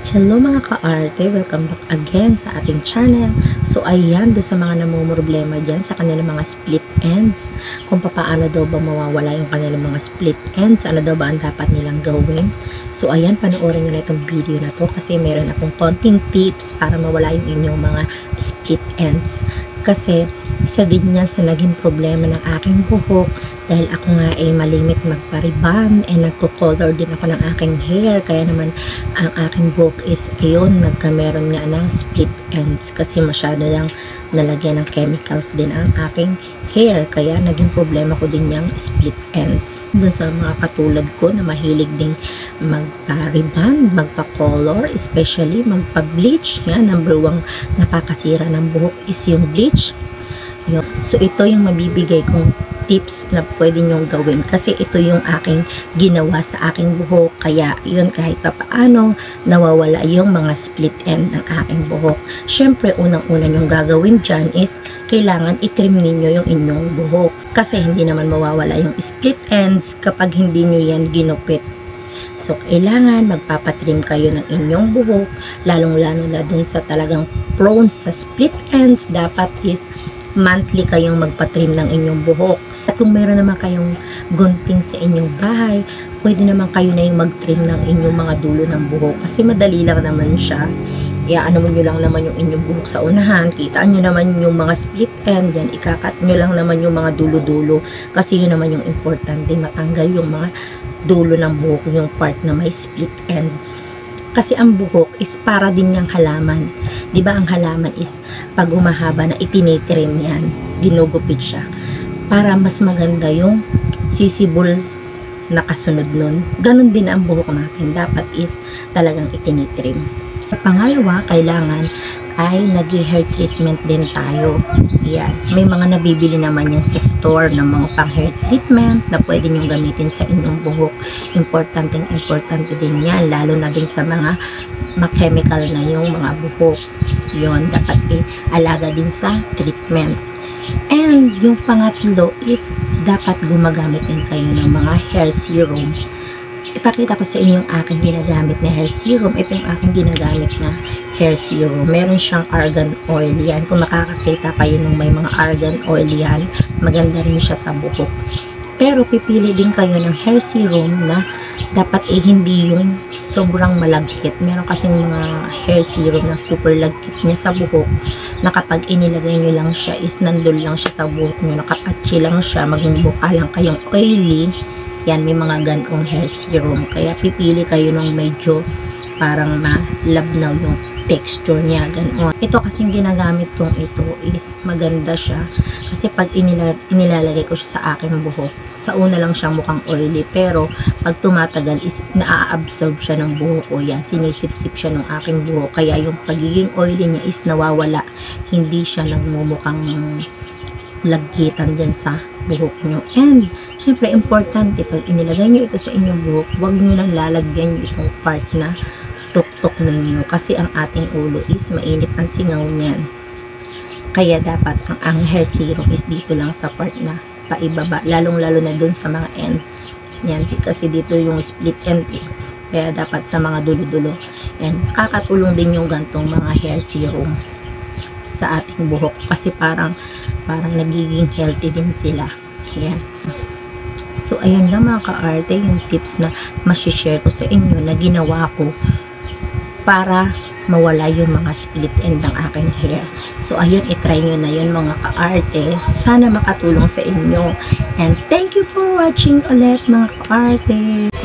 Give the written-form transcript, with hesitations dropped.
Hello mga ka-arte, welcome back again sa ating channel. So ayan, do sa mga namumroblema dyan sa kanilang mga split ends, kung paano daw ba mawawala yung kanilang mga split ends, ano daw ba ang dapat nilang gawin. So ayan, panoorin nyo na itong video na to kasi meron akong konting tips para mawala yung inyong mga split ends. Kasi isa din niya sa naging problema ng aking buhok dahil ako nga ay malimit magpariban and nagko-color din ako ng aking hair, kaya naman ang aking buhok is ayun, nagkameron nga ng split ends kasi masyado lang nalagyan ng chemicals din ang aking hair, kaya naging problema ko din yung split ends. Doon sa mga katulad ko na mahilig ding magpa-rebond, magpa-color, especially magpa-bleach, yan, number 1 nakakasira ng buhok is yung bleach. Yun. So ito yung mabibigay kong tips na pwede nyong gawin kasi ito yung aking ginawa sa aking buhok, kaya yun kahit papaano nawawala yung mga split end ng aking buhok. Syempre unang-una nyong gagawin dyan is kailangan itrim ninyo yung inyong buhok kasi hindi naman mawawala yung split ends kapag hindi nyo yan ginupit. So, kailangan magpapatrim kayo ng inyong buhok, lalong-lalo na dun sa talagang prone sa split ends, dapat is monthly kayong magpatrim ng inyong buhok. At kung meron naman kayong gunting sa inyong bahay, pwede naman kayo na yung mag-trim ng inyong mga dulo ng buhok kasi madali lang naman siya. Iaano nyo lang naman yung inyong buhok sa unahan, kitaan nyo naman yung mga split end, yan ikakat nyo lang naman yung mga dulo-dulo kasi yun naman yung importante, matanggal yung mga dulo ng buhok, yung part na may split ends. Kasi ang buhok is para din yung halaman. 'Di ba ang halaman is pag umahaba na itinitrim yan, ginugupit siya para mas maganda yung sisibol na kasunod nun. Ganon din ang buhok natin, dapat is talagang itinitrim. Pangalawa, kailangan ay nag-hair treatment din tayo. Yan. May mga nabibili naman yan sa store ng mga pang hair treatment na pwede nyong gamitin sa inyong buhok. Importante din yan, lalo na din sa mga chemical na yung mga buhok. Yun, dapat alaga din sa treatment. And yung pangatlo is dapat gumagamit din kayo ng mga hair serum. Ipakita ko sa inyo yung aking ginagamit na hair serum. Ito yung aking ginagamit na hair serum. Meron siyang argan oil yan. Kung makakakita kayo nung may mga argan oil yan, maganda rin siya sa buhok. Pero pipili din kayo ng hair serum na dapat hindi yung sobrang malagkit. Meron kasing mga hair serum na super lagkit niya sa buhok na kapag inilagay nyo lang siya is nandun lang siya sa buhok nyo, nakapatsi lang siya, magmumukha lang kayong oily. Yan, may mga ganong hair serum. Kaya pipili kayo ng medyo parang malabnaw yung texture niya, ganon. Ito kasing ginagamit kong ito is maganda siya. Kasi pag inilalagay ko siya sa aking buhok, sa una lang siya mukhang oily. Pero pag tumatagal is naa-absorb siya ng buhok ko. Yan, sinisip-sip siya ng aking buhok. Kaya yung pagiging oily niya is nawawala. Hindi siya nagmumukhang lagkitan dyan sa buhok nyo. And syempre importante, pag inilagay nyo ito sa inyong buhok, huwag nyo nang lalagyan nyo itong part na tuktok ninyo kasi ang ating ulo is mainit ang singaw niyan. Kaya dapat ang hair serum is dito lang sa part na paibaba, lalong-lalo na dun sa mga ends. Yan, kasi dito yung split end eh. Kaya dapat sa mga dulo-dulo. Yan, nakakatulong din yung gantong mga hair serum sa ating buhok kasi parang nagiging healthy din sila. Yan. So, ayun lang mga ka-arte, yung tips na masishare ko sa inyo na ginawa ko para mawala yung mga split end ng aking hair. So, ayun, itry nyo na yun mga ka-arte. Sana makatulong sa inyo. And thank you for watching ulit mga ka-arte.